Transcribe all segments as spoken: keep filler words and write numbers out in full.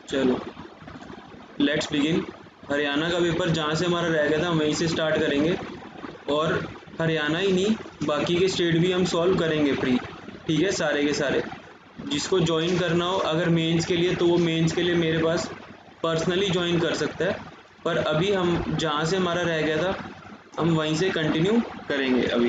चलो let's begin. Haryana का paper जहाँ से हमारा रह गया था वहीं से स्टार्ट करेंगे, और हरियाणा ही नहीं बाकी के स्टेट भी हम सॉल्व करेंगे प्री, ठीक है, सारे के सारे। जिसको ज्वाइन करना हो अगर मेंस के लिए, तो वो मेंस के लिए मेरे पास पर्सनली ज्वाइन कर सकता है, पर अभी हम जहाँ से हमारा रह गया था हम वहीं से कंटिन्यू करेंगे अभी।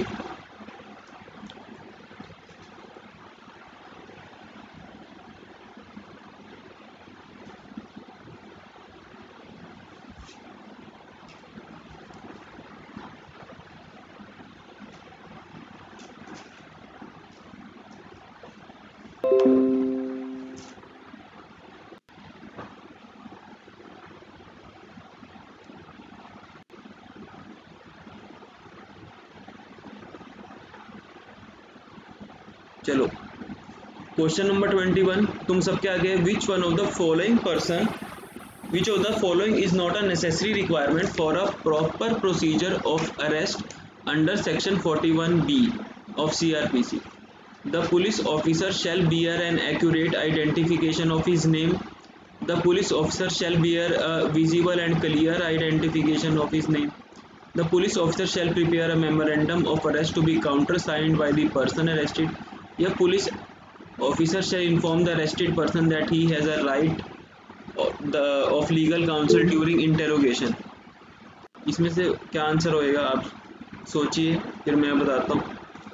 चलो क्वेश्चन नंबर ट्वेंटी वन तुम सबके आगे, which one of the following person which of the following is not a necessary requirement for a proper procedure of arrest under section forty one B of C R P C. The police officer shall bear an accurate identification of his name. The police officer shall bear a visible and clear identification of his name. The police officer shall prepare a memorandum of arrest to be countersigned by the person arrested. या police officer shall inform the arrested person that he has a right the of legal counsel during interrogation. इसमें से क्या answer होएगा आप सोचिए, फिर मैं बताता हूँ।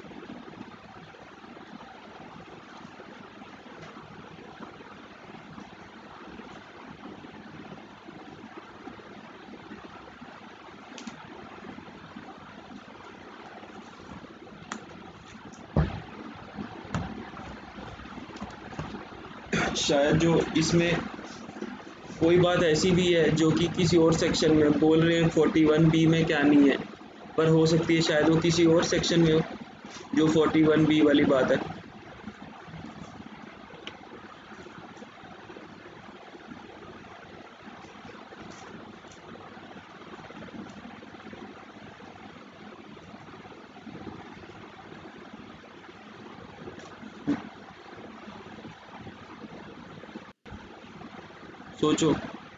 शायद जो इसमें कोई बात ऐसी भी है जो कि किसी और सेक्शन में बोल रहे हैं फोर्टी वन बी में क्या नहीं है, पर हो सकती है शायद वो किसी और सेक्शन में हो जो फोर्टी वन बी वाली बात है। सोचो।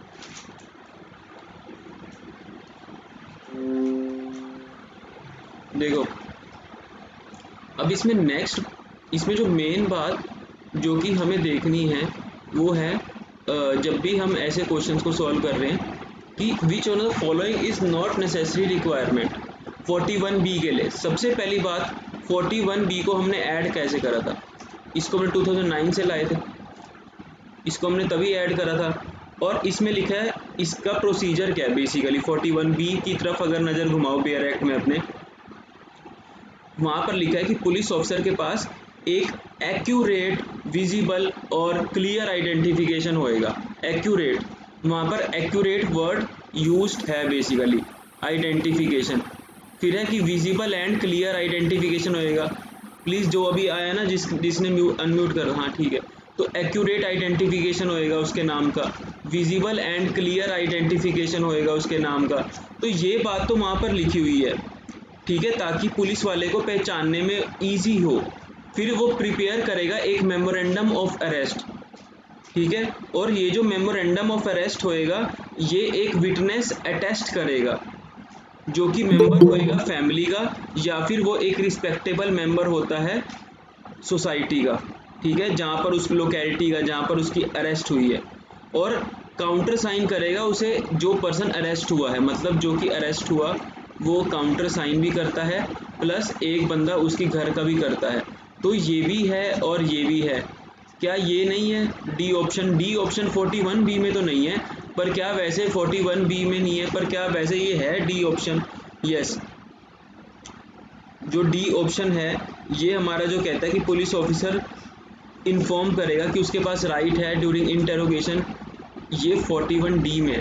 देखो अब इसमें नेक्स्ट, इसमें जो मेन बात जो कि हमें देखनी है वो है जब भी हम ऐसे क्वेश्चंस को सॉल्व कर रहे हैं कि which of the following is not necessary requirement forty one B के लिए। सबसे पहली बात, फोर्टी वन बी को हमने ऐड कैसे करा था? इसको हमने टू थाउजेंड नाइन से लाए थे, इसको हमने तभी ऐड करा था, और इसमें लिखा है इसका प्रोसीजर क्या है। बेसिकली फोर्टी वन बी की तरफ अगर नज़र घुमाओ बेयर एक्ट में अपने, वहाँ पर लिखा है कि पुलिस ऑफिसर के पास एक एक्यूरेट, विजिबल और क्लियर आइडेंटिफिकेशन होएगा। एक्यूरेट, वहाँ पर एक्यूरेट वर्ड यूज्ड है बेसिकली, आइडेंटिफिकेशन। फिर है कि विजिबल एंड क्लियर आइडेंटिफिकेशन होएगा। प्लीज़ जो अभी आया ना जिस जिसने अनम्यूट कर, हाँ ठीक है, तो एक्यूरेट आइडेंटिफिकेशन होएगा उसके नाम का, विजिबल एंड क्लियर आइडेंटिफिकेशन होएगा उसके नाम का। तो ये बात तो वहाँ पर लिखी हुई है, ठीक है, ताकि पुलिस वाले को पहचानने में इजी हो। फिर वो प्रिपेयर करेगा एक मेमोरेंडम ऑफ अरेस्ट, ठीक है, और ये जो मेमोरेंडम ऑफ अरेस्ट होएगा ये एक विटनेस अटेस्ट करेगा जो कि मेंबर होएगा फैमिली का, या फिर वो एक रिस्पेक्टेबल मेंबर होता है सोसाइटी का, ठीक है, जहाँ पर उस लोकेलिटी का जहाँ पर उसकी अरेस्ट हुई है, और काउंटर साइन करेगा उसे जो पर्सन अरेस्ट हुआ है, मतलब जो कि अरेस्ट हुआ वो काउंटर साइन भी करता है, प्लस एक बंदा उसकी घर का भी करता है। तो ये भी है और ये भी है। क्या ये नहीं है? D option, D option forty one B में तो नहीं है, पर क्या वैसे फोर्टी वन बी में नहीं है, पर क्या वैसे ये है डी ऑप्शन? यस, जो डी ऑप्शन है ये हमारा जो कहता है कि पुलिस ऑफिसर इन्फॉर्म करेगा कि उसके पास राइट है ड्यूरिंग इंटेरोगेशन, ये फोर्टी वन डी में है,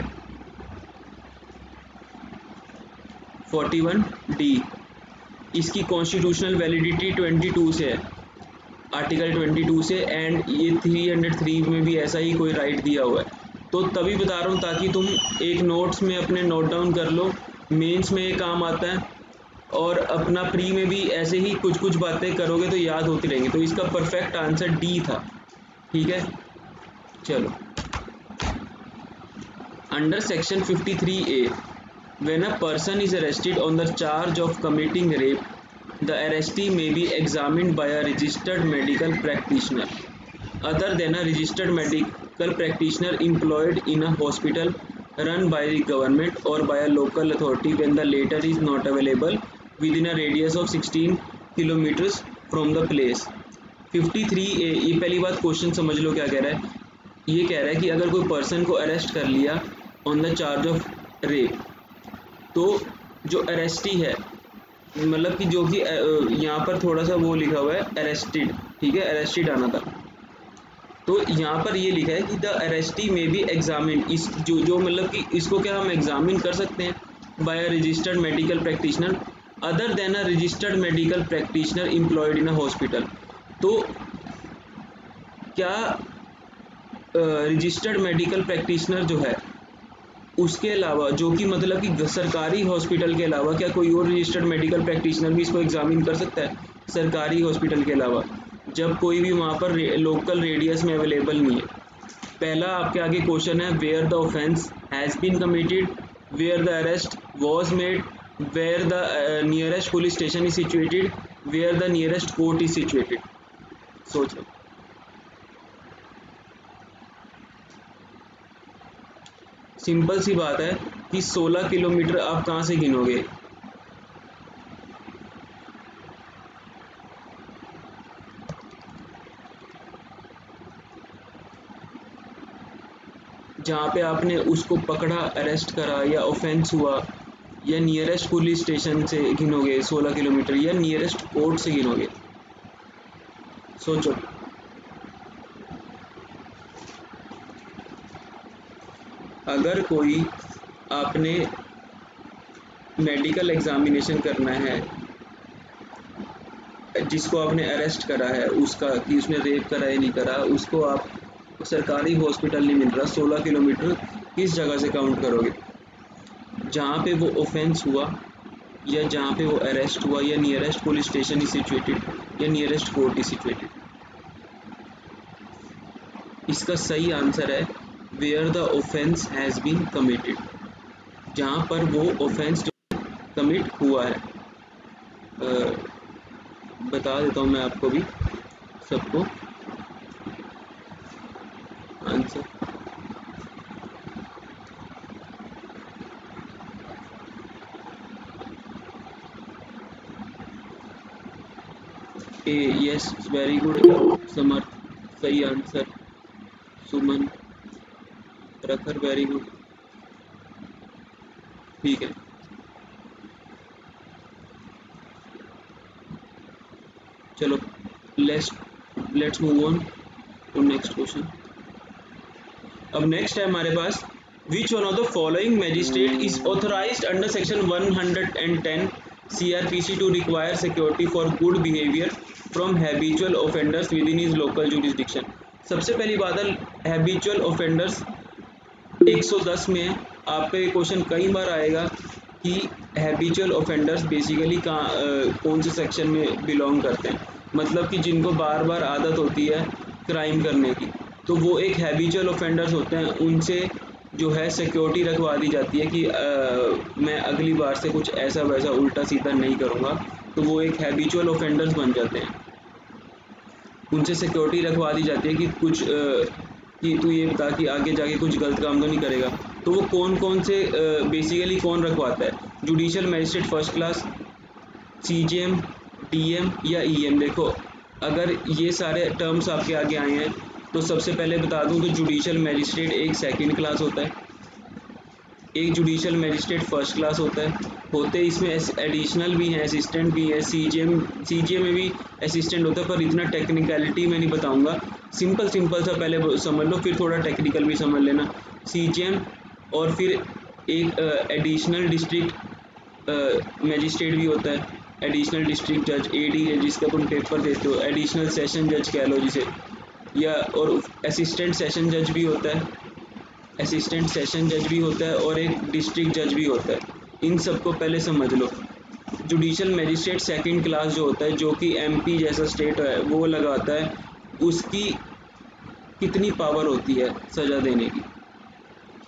फोर्टी वन डी। इसकी कॉन्स्टिट्यूशनल वैलिडिटी ट्वेंटी टू से है, आर्टिकल ट्वेंटी टू से, एंड ये थ्री हंड्रेड थ्री में भी ऐसा ही कोई राइट दिया हुआ है। तो तभी बता रहा हूँ ताकि तुम एक नोट्स में अपने नोट डाउन कर लो, मेंस में ये काम आता है, और अपना प्री में भी ऐसे ही कुछ कुछ बातें करोगे तो याद होती रहेंगी। तो इसका परफेक्ट आंसर डी था, ठीक है। चलो under section fifty three A, when a person is arrested on the charge of committing rape, the arrestee may be examined by a registered medical practitioner other than a registered medical practitioner employed in a hospital run by the government or by a local authority when the latter is not available within a radius of sixteen kilometers from the place. Fifty three A, ये पहली बात question समझ लो क्या कह रहा है. ये कह रहा है कि अगर कोई पर्सन को अरेस्ट कर लिया on the charge of rape, तो जो अरेस्टी है, मतलब कि जो कि यहाँ पर थोड़ा सा वो लिखा हुआ है अरेस्टेड, ठीक है, अरेस्टेड आना था, तो यहाँ पर ये लिखा है कि the arrestee may be examine, इस जो जो मतलब कि इसको क्या हम एग्जामिन कर सकते हैं by a registered medical practitioner other than a registered medical practitioner employed in a hospital. तो क्या रजिस्टर्ड मेडिकल प्रैक्टिशनर जो है उसके अलावा, जो कि मतलब कि सरकारी हॉस्पिटल के अलावा, क्या कोई और रजिस्टर्ड मेडिकल प्रैक्टिशनर भी इसको एग्जामिन कर सकता है सरकारी हॉस्पिटल के अलावा, जब कोई भी वहाँ पर रे, लोकल रेडियस में अवेलेबल नहीं है. पहला आपके आगे क्वेश्चन है where the offence has been committed, where the arrest was made, where the nearest police station is situated, where the nearest court is situated. सोच लो. सिंपल सी बात है कि सोलह किलोमीटर आप कहाँ से गिनोगे. जहाँ पे आपने उसको पकड़ा, अरेस्ट करा या ऑफेंस हुआ, या नियरेस्ट पुलिस स्टेशन से गिनोगे सोलह किलोमीटर या नियरेस्ट कोर्ट से गिनोगे. सोचो. अगर कोई आपने मेडिकल एग्जामिनेशन करना है, जिसको आपने अरेस्ट करा है, उसका कि उसने रेप करा है नहीं करा, उसको आप सरकारी हॉस्पिटल नहीं मिल रहा, सोलह किलोमीटर किस जगह से काउंट करोगे? जहाँ पे वो ऑफेंस हुआ या जहाँ पे वो अरेस्ट हुआ या nearest police station is situated या नियरेस्ट कोर्ट इज सिचुएटेड. इसका सही आंसर है where the offence has been committed, जहाँ पर वो ऑफेंस कमिट हुआ है. आ, बता देता हूँ मैं आपको भी सबको answer. A yes, very good Samarth, सही answer. Suman, Prakhar, very good. ठीक है, चलो let's let's move on to next question. अब नेक्स्ट है हमारे पास, which one of the following magistrate is authorised under section one hundred ten C R P C to require security for good behavior from habitual offenders within his local jurisdiction. सबसे पहली बात है habitual offenders एक सौ दस में आपका ये क्वेश्चन कई बार आएगा कि हैबिचुअल ऑफेंडर्स बेसिकली कहाँ कौन से सेक्शन में बिलोंग करते हैं. मतलब कि जिनको बार बार आदत होती है क्राइम करने की, तो वो एक हैबिचुअल ऑफेंडर्स होते हैं. उनसे जो है सिक्योरिटी रखवा दी जाती है कि आ, मैं अगली बार से कुछ ऐसा वैसा उल्टा सीधा नहीं करूँगा, तो वो एक हैबिचुअल ऑफेंडर्स बन जाते हैं. उनसे सिक्योरिटी रखवा दी जाती है कि कुछ आ, कि तू ये बता कि आगे जाके कुछ गलत काम तो नहीं करेगा. तो वो कौन कौन से बेसिकली कौन रखवाता है? Judicial magistrate first class, C J M, D M या ई एम. देखो अगर ये सारे टर्म्स आपके आगे आए हैं तो सबसे पहले बता दूं तो जुडिशल मजिस्ट्रेट एक सेकंड क्लास होता है, एक जुडिशल मजिस्ट्रेट फर्स्ट क्लास होता है. होते इसमें एडिशनल भी हैं, असिस्टेंट भी है, सीजीएम सीजीए में भी असिस्टेंट होता है, पर इतना टेक्निकलिटी मैं नहीं बताऊंगा. सिंपल सिंपल सा पहले समझ लो, फिर थोड़ा टेक्निकल भी समझ लेना. सीजीएम और फिर एक एडिशनल डिस्ट्रिक्ट मजिस्ट्रेट भी होता है, एडिशनल डिस्ट्रिक्ट जज, एडी है जिसका तुम पेपर देते हो, एडिशनल सेशन जज कह लो जिसे, या और असिस्टेंट सेशन जज भी होता है, असिस्टेंट सेशन जज भी होता है और एक डिस्ट्रिक्ट जज भी होता है. इन सबको पहले समझ लो. जुडिशल मजिस्ट्रेट सेकंड क्लास जो होता है, जो कि एमपी जैसा स्टेट है वो लगाता है, उसकी कितनी पावर होती है सज़ा देने की?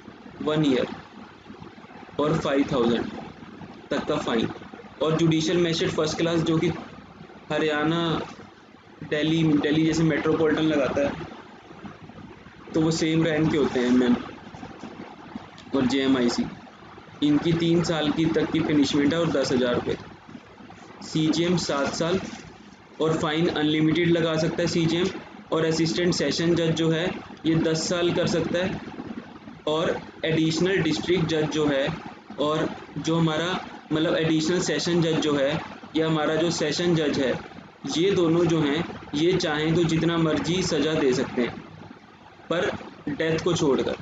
वन ईयर और फाइव थाउजेंड तक का फाइन। और जुडिशियल मैजिस्ट्रेट फर्स्ट क्लास जो कि हरियाणा दिल्ली दिल्ली जैसे मेट्रोपॉलिटन लगाता है, तो वो सेम रैंक के होते हैं एम एम और जे एम आई सी। इनकी तीन साल की तक की पनिशमेंट है और दस हज़ार रुपये। सी जी एम सात साल और फाइन अनलिमिटेड लगा सकता है सी जी एम। और असिस्टेंट सेशन जज जो है ये दस साल कर सकता है। और एडिशनल डिस्ट्रिक्ट जज जो है और जो हमारा मतलब एडिशनल सेशन जज जो है या हमारा जो सेशन जज है, ये दोनों जो हैं ये चाहें तो जितना मर्जी सज़ा दे सकते हैं, पर डेथ को छोड़कर।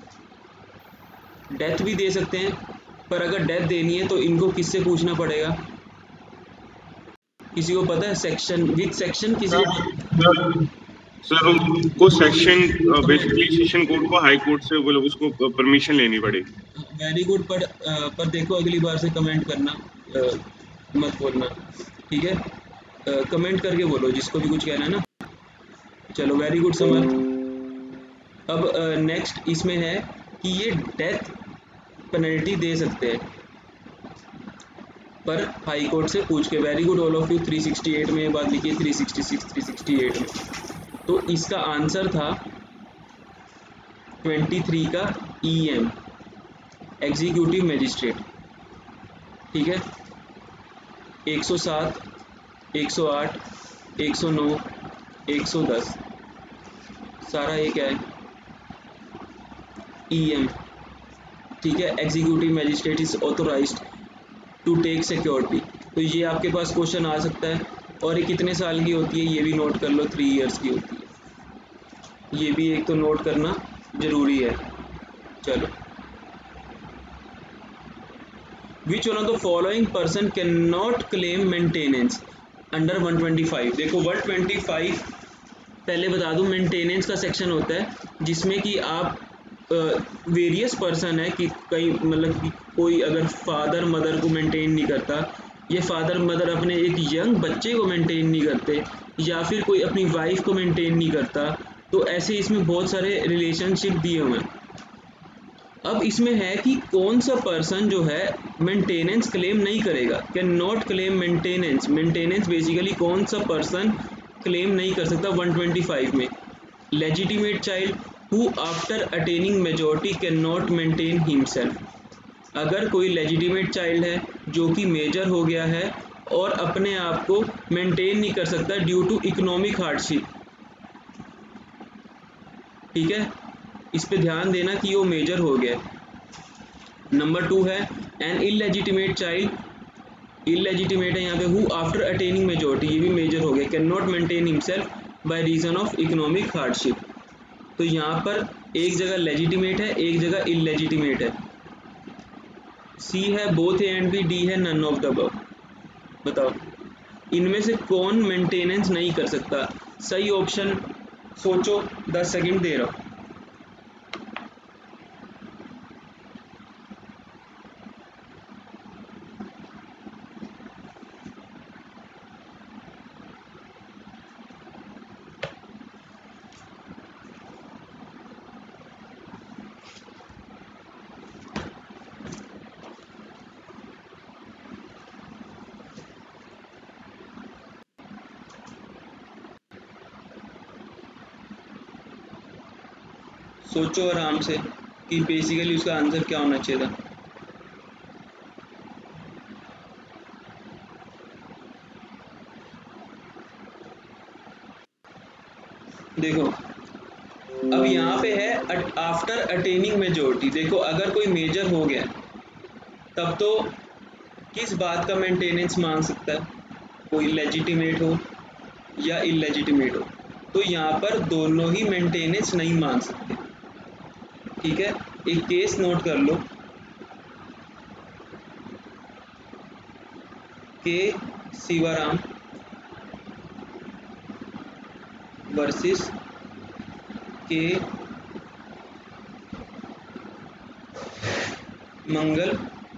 डेथ भी दे सकते हैं, पर अगर डेथ देनी है तो इनको किससे पूछना पड़ेगा? किसी को पता है? सेक्शन विद सेक्शन किसी को? सर उनको सेक्शन बेसिकली सेशन कोर्ट को हाई कोर्ट से मतलब उसको परमिशन लेनी पड़ेगी। Very good. पर पर देखो अगली बार से कमेंट करना आ, मत बोलना, ठीक है? कमेंट करके बोलो जिसको भी कुछ कहना है ना। चलो वेरी गुड समर्थ। अब नेक्स्ट इसमें है कि ये डेथ पेनल्टी दे सकते हैं पर हाई कोर्ट से पूछ के। Very good all of you. Three sixty eight में ये बात लिखी है, three sixty six, three sixty eight में। तो इसका आंसर था ट्वेंटी थ्री का ई एम, एग्जीक्यूटिव मजिस्ट्रेट, ठीक है? एक सौ सात, एक सौ आठ, एक सौ नौ, एक सौ दस, सारा ये क्या है? ई एम, ठीक है? Executive magistrate is authorised to take security. तो ये आपके पास क्वेश्चन आ सकता है। और ये कितने साल की होती है ये भी नोट कर लो, थ्री इयर्स की होती है। ये भी एक तो नोट करना जरूरी है। चलो, which one of the following person can not claim maintenance under one twenty five? देखो वन ट्वेंटी फाइव पहले बता दूं मेंटेनेंस का सेक्शन होता है जिसमें कि आप वेरियस पर्सन है कि कई मतलब कि कोई अगर फादर मदर को मेंटेन नहीं करता, ये फादर मदर अपने एक यंग बच्चे को मेंटेन नहीं करते, या फिर कोई अपनी वाइफ को मेंटेन नहीं करता, तो ऐसे इसमें बहुत सारे रिलेशनशिप दिए हुए हैं। अब इसमें है कि कौन सा पर्सन जो है मेंटेनेंस क्लेम नहीं करेगा, can not claim maintenance. Maintenance basically कौन सा पर्सन क्लेम नहीं कर सकता वन ट्वेंटी फाइव में? Legitimate child who after attaining majority can not maintain himself. अगर कोई लेजिटिमेट चाइल्ड है जो कि मेजर हो गया है और अपने आप को मेंटेन नहीं कर सकता ड्यू टू इकोनॉमिक हार्डशिप, ठीक है? इस पे ध्यान देना कि वो मेजर हो गया। नंबर टू है एन इलेजिटिमेट चाइल्ड, इलेजिटिमेट है यहाँ पे, हु आफ्टर अटेनिंग मेजॉरिटी, ये भी मेजर हो गया, can not maintain himself by reason of economic hardship. तो यहाँ पर एक जगह लेजिटिमेट है, एक जगह इलेजिटिमेट है। सी है both A and B, D है नन ऑफ द अबव। बताओ इनमें से कौन मेंटेनेंस नहीं कर सकता? सही ऑप्शन सोचो, दस सेकंड दे रहा हूँ। सोचो आराम से कि बेसिकली उसका आंसर क्या होना चाहिए था। देखो अब यहाँ पे है आफ्टर अटेनिंग मेजॉरिटी। देखो अगर कोई मेजर हो गया तब तो किस बात का मेंटेनेंस मांग सकता है? कोई लेजिटिमेट हो या इलेजिटिमेट हो, तो यहाँ पर दोनों ही मेंटेनेंस नहीं मांग सकते, ठीक है? एक केस नोट कर लो, के शिवाराम वर्सेस के मंगल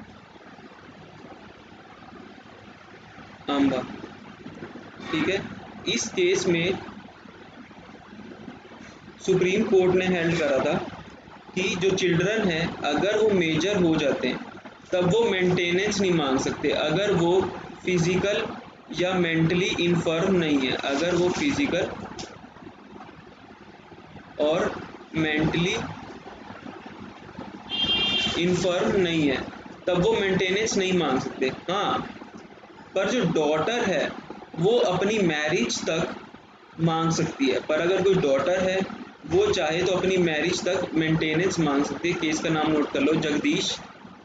आंबा, ठीक है? इस केस में सुप्रीम कोर्ट ने हेल्ड करा था कि जो चिल्ड्रन है अगर वो मेजर हो जाते हैं तब वो मेंटेनेंस नहीं मांग सकते अगर वो फिज़िकल या मेंटली इन्फर्म नहीं है। अगर वो फिज़िकल और मेंटली इन्फर्म नहीं है तब वो मेंटेनेंस नहीं मांग सकते। हाँ, पर जो डॉटर है वो अपनी मैरिज तक मांग सकती है। पर अगर कोई डॉटर है वो चाहे तो अपनी मैरिज तक मेंटेनेंस मांग सकती है। केस का नाम नोट कर लो, जगदीश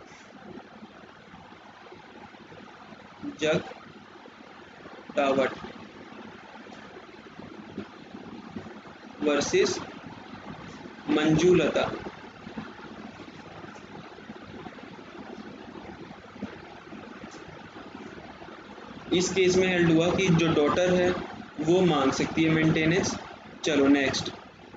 जग टावट वर्सेस मंजूलता। इस केस में हेल्ड हुआ कि जो डॉटर है वो मांग सकती है मेंटेनेंस। चलो next,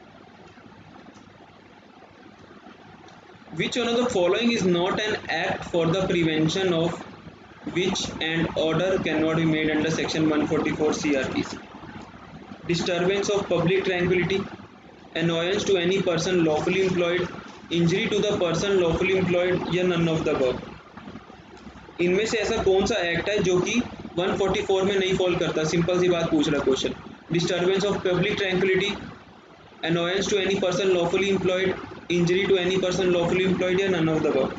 which one of the following is not an act for the prevention of which and order cannot be made under section one forty-four C R P C? Disturbance of public tranquility, annoyance to any person lawfully employed, injury to the person lawfully employed, या none of the above। इनमें से ऐसा कौन सा act है जो कि one forty-four में नहीं फॉल करता? सिंपल सी बात पूछ रहा question. Disturbance of public tranquillity, annoyance to any person lawfully employed, injury to any person lawfully employed, या none of the above।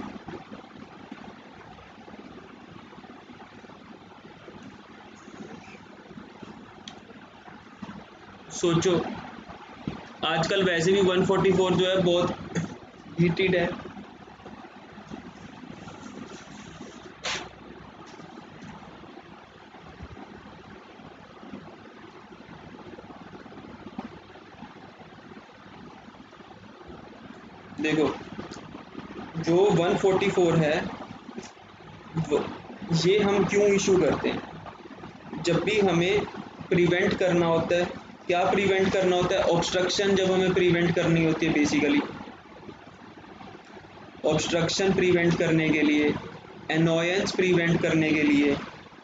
सोचो, आजकल वैसे भी one forty-four जो है बहुत हीटेड है। देखो, जो one forty-four है ये हम क्यों इशू करते हैं? जब भी हमें प्रिवेंट करना होता है, क्या प्रिवेंट करना होता है? ऑब्स्ट्रक्शन जब हमें प्रिवेंट करनी होती है, बेसिकली ऑब्स्ट्रक्शन प्रिवेंट करने के लिए, एनॉयंस प्रिवेंट करने के लिए,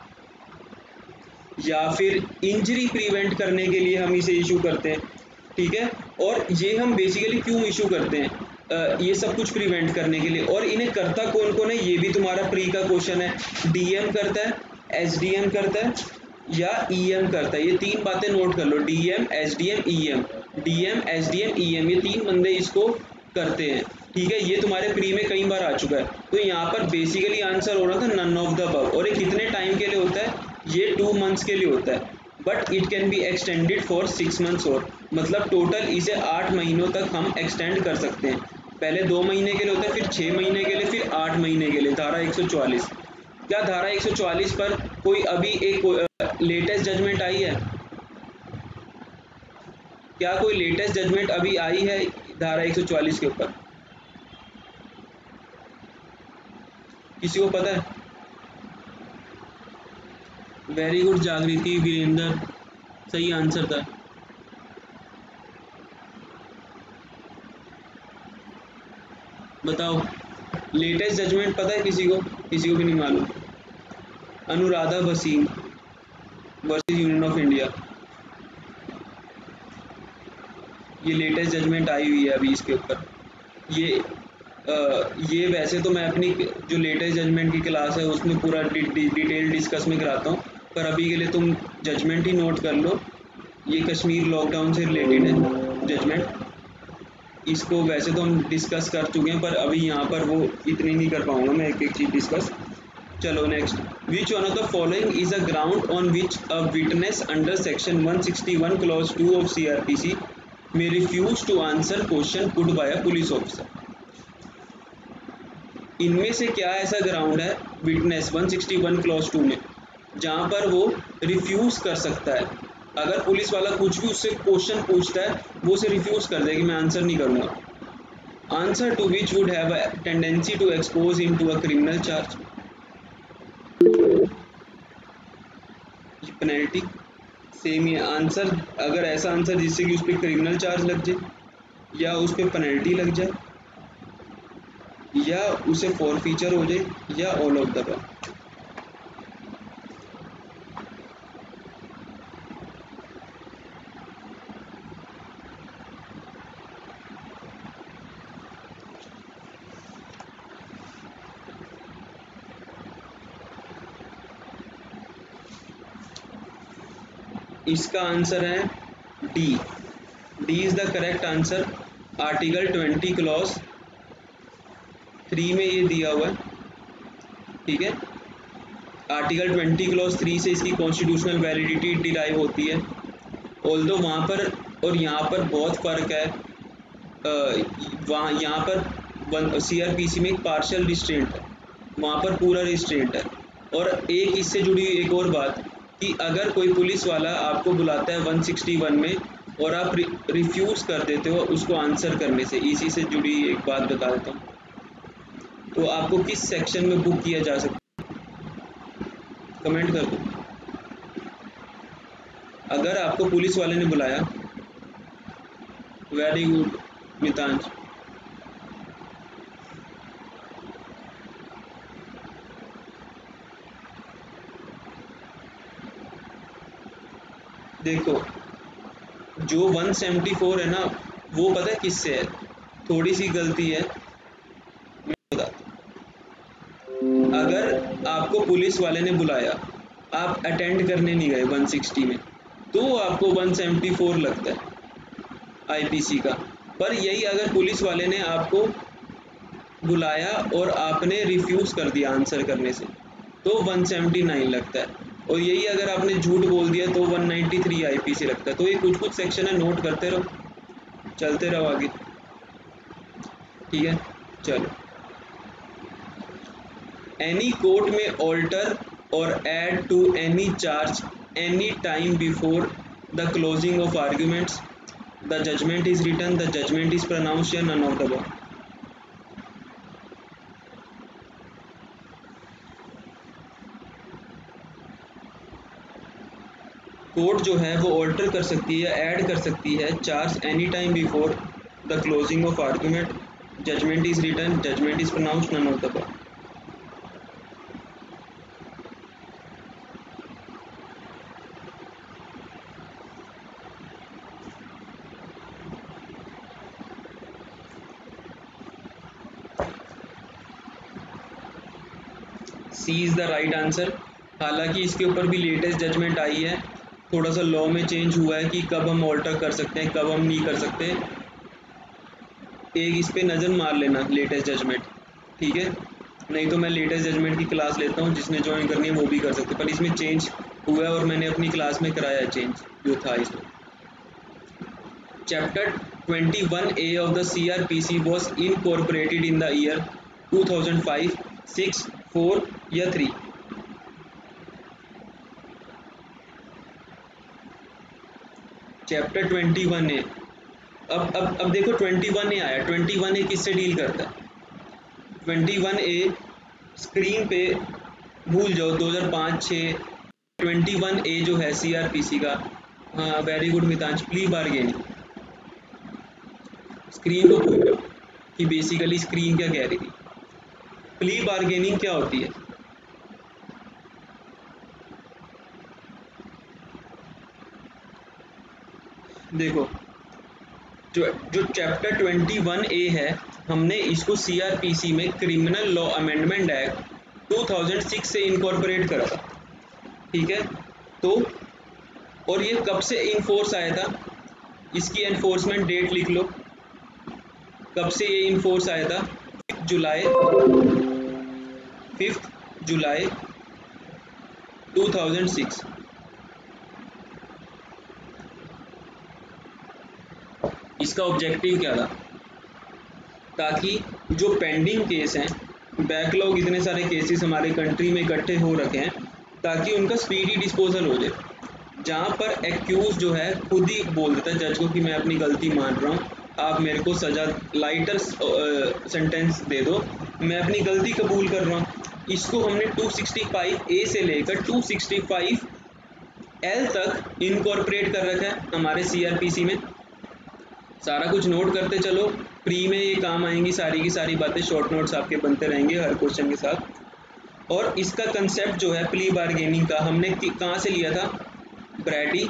या फिर इंजरी प्रिवेंट करने के लिए हम इसे इशू करते हैं। ठीक है, और ये हम बेसिकली क्यों इशू करते हैं? आ, ये सब कुछ प्रिवेंट करने के लिए। और इन्हें करता कौन कौन है ये भी तुम्हारा प्री का क्वेश्चन है। डीएम करता है, एसडीएम करता है, या ईएम करता है। ये तीन बातें नोट कर लो, DM, SDM, EM. DM, SDM, EM, ये तीन बंदे इसको करते हैं। ठीक है, ये तुम्हारे प्री में कई बार आ चुका है। तो यहाँ पर बेसिकली आंसर हो रहा था नन ऑफ द अबव। और ये कितने टाइम के लिए होता है? ये टू मंथ्स के लिए होता है, but it can be extended for six months और, मतलब टोटल इसे आठ महीनों तक हम एक्सटेंड कर सकते हैं। पहले दो महीने के लिए होता है, फिर छः महीने के लिए, फिर आठ महीने के लिए। धारा एक सौ चौवालीस। क्या धारा एक सौ चौवालीस पर कोई अभी एक लेटेस्ट जजमेंट आई है? क्या कोई लेटेस्ट जजमेंट अभी आई है धारा एक सौ चौवालीस के ऊपर? किसी को पता है? वेरी गुड जागृति, वीरेंद्र, सही आंसर था। बताओ, लेटेस्ट जजमेंट पता है किसी को? किसी को भी नहीं मालूम। Anuradha Bhasin versus union of India, ये लेटेस्ट जजमेंट आई हुई है अभी इसके ऊपर। ये आ, ये वैसे तो मैं अपनी जो लेटेस्ट जजमेंट की क्लास है उसमें पूरा डि, डि, डिटेल डिस्कस में कराता हूँ, पर अभी के लिए तुम जजमेंट ही नोट कर लो। ये कश्मीर लॉकडाउन से रिलेटेड है जजमेंट। इसको वैसे तो हम डिस्कस कर चुके हैं, पर अभी यहाँ पर वो इतनी नहीं कर पाऊँगा मैं एक एक चीज़ डिस्कस। चलो next, which one of the following is a ground on which a witness under section one sixty-one clause two of C R P C may refuse to answer question put by a police officer? इनमें से क्या ऐसा ground है witness one sixty-one clause to में जहाँ पर वो refuse कर सकता है? अगर पुलिस वाला कुछ भी उससे क्वेश्चन पूछता है वो उसे रिफ्यूज कर देगा कि मैं आंसर नहीं करूँगा। Answer to which would have a tendency to expose in to a criminal charge, penalty. Same ये आंसर, अगर ऐसा आंसर जिससे कि उस पर क्रिमिनल चार्ज लग जाए, या उस पर पेनल्टी लग जाए, या उसे फॉर फीचर हो जाए, या ऑल ऑफ द अबव। इसका आंसर है D. D is the correct answer. Article twenty clause three में ये दिया हुआ है, ठीक है। आर्टिकल ट्वेंटी क्लॉज थ्री से इसकी कॉन्स्टिट्यूशनल वैलिडिटी डिराइव होती है। ऑल्दो वहाँ पर और यहाँ पर बहुत फ़र्क है। वहाँ यहाँ पर सी आर पी सी में एक पार्शियल रिस्ट्रेंट है, वहाँ पर पूरा रिस्ट्रेंट है। और एक इससे जुड़ी हुई एक और बात कि अगर कोई पुलिस वाला आपको बुलाता है वन सिक्सटी वन में और आप रिफ्यूज़ कर देते हो उसको आंसर करने से, इसी से जुड़ी एक बात बता देता हूँ। तो आपको किस सेक्शन में बुक किया जा सकता है, कमेंट कर दो। अगर आपको पुलिस वाले ने बुलाया, वेरी गुड मितांश, देखो जो वन सेवेंटी फोर है ना, वो पता है किससे है, थोड़ी सी गलती है, मैं बताता हूँ। अगर आपको पुलिस वाले ने बुलाया, आप अटेंड करने नहीं गए वन सिक्सटी में, तो आपको वन सेवेंटी फोर लगता है आई पी सी का। पर यही अगर पुलिस वाले ने आपको बुलाया और आपने रिफ्यूज़ कर दिया आंसर करने से, तो वन सेवेंटी नाइन लगता है। और यही अगर आपने झूठ बोल दिया तो one ninety three I P C लगता है। तो ये कुछ कुछ सेक्शन है, नोट करते रहो, चलते रहो आगे, ठीक है। चलो, एनी कोर्ट में ऑल्टर और add to any charge any time before the closing of arguments, the judgment is written, the judgment is pronounced या none of the above. Court जो है वो ऑल्टर कर सकती है, ऐड कर सकती है charge any time before the closing of argument, judgment is written, judgment is pronounced, none of the above. C is the right answer. हालांकि इसके ऊपर भी लेटेस्ट जजमेंट आई है, थोड़ा सा लॉ में चेंज हुआ है कि कब हम ऑल्टर कर सकते हैं, कब हम नहीं कर सकते। एक इस पे नज़र मार लेना लेटेस्ट जजमेंट, ठीक है। नहीं तो मैं लेटेस्ट जजमेंट की क्लास लेता हूँ, जिसने ज्वाइन करनी है वो भी कर सकते, पर इसमें चेंज हुआ है और मैंने अपनी क्लास में कराया चेंज जो था इसमें। Chapter twenty one A of the C R P C was incorporated in the year two thousand five, six, four या three. Chapter twenty one A, अब अब अब देखो ट्वेंटी वन ए आया, ट्वेंटी वन ए किससे डील करता है? ट्वेंटी वन ए screen पे भूल जाओ दो हज़ार पाँच छः, ट्वेंटी वन ए जो है सी आर पी सी का, हाँ very good Mitansh, plea bargaining. Screen को भूल जाओ कि बेसिकली स्क्रीन क्या कह रही थी। प्ली बार्गेनिंग क्या होती है? देखो जो जो चैप्टर ट्वेंटी वन ए है, हमने इसको सी आर पी सी में criminal law amendment act two thousand six से इनकॉर्पोरेट करा था, ठीक है। तो और ये कब से इन्फोर्स आया था, इसकी एनफोर्समेंट डेट लिख लो, कब से ये इन्फोर्स आया था? July fifth July two thousand six. इसका ऑब्जेक्टिव क्या था? ताकि जो पेंडिंग केस हैं, बैकलॉग इतने सारे केसेस हमारे कंट्री में इकट्ठे हो रखे हैं, ताकि उनका स्पीडी डिस्पोजल हो जाए। जहाँ पर एक्यूज जो है खुद ही बोल देता है जज को कि मैं अपनी गलती मान रहा हूँ, आप मेरे को सज़ा लाइटर सेंटेंस दे दो, मैं अपनी गलती कबूल कर रहा हूँ। इसको हमने टू सिक्सटी फाइव ए से लेकर टू सिक्सटी फाइव एल तक इनकॉर्पोरेट कर रखा है हमारे सी आर पी सी में। सारा कुछ नोट करते चलो, प्री में ये काम आएंगी सारी की सारी बातें, शॉर्ट नोट्स आपके बनते रहेंगे हर क्वेश्चन के साथ। और इसका कंसेप्ट जो है प्ली बार्गेनिंग का, हमने कहाँ से लिया था? ब्रैडी